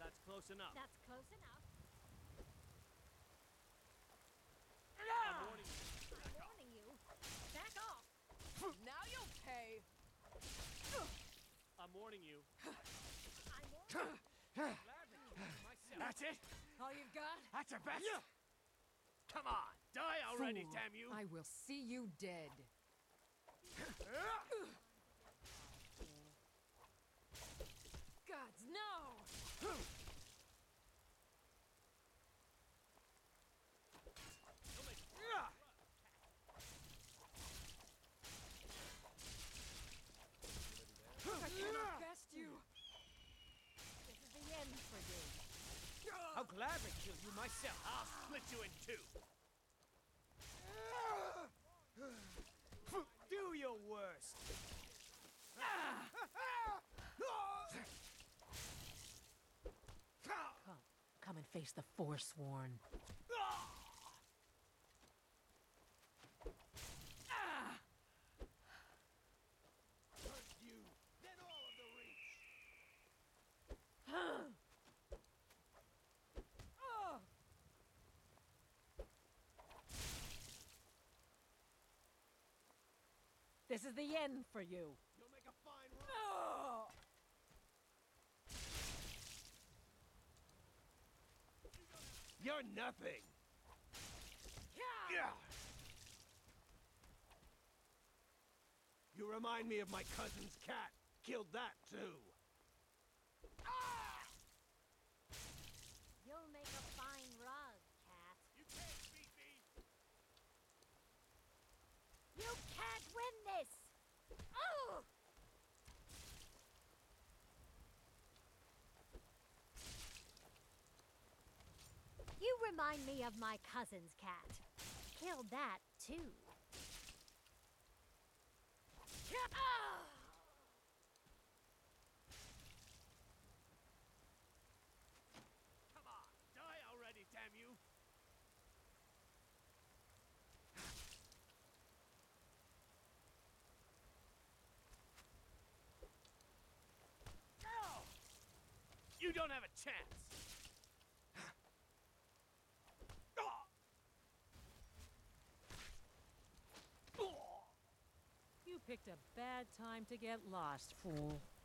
That's close enough. That's close enough. I'm warning you. I'm warning you. Back off. Now you'll pay. I'm warning you. I'm warning you. Myself. That's it? All you've got? That's your best? Come on, die already, Fool. damn you! I will see you dead. Gods, no! I cannot best you. This is the end for I'll gladly kill you myself. I'll split you in two. Do your worst. Come and face the Forsworn. First you, then all of the Reach. This is the end for you. You'll make a fine run. You're nothing. Yeah. You remind me of my cousin's cat. Killed that too. You'll make a fine rug, cat. You can't beat me. You can't win this! Oh! You remind me of my cousin's cat. Killed that, too. Ah! Come on, die already, damn you. No! You don't have a chance. You picked a bad time to get lost, fool.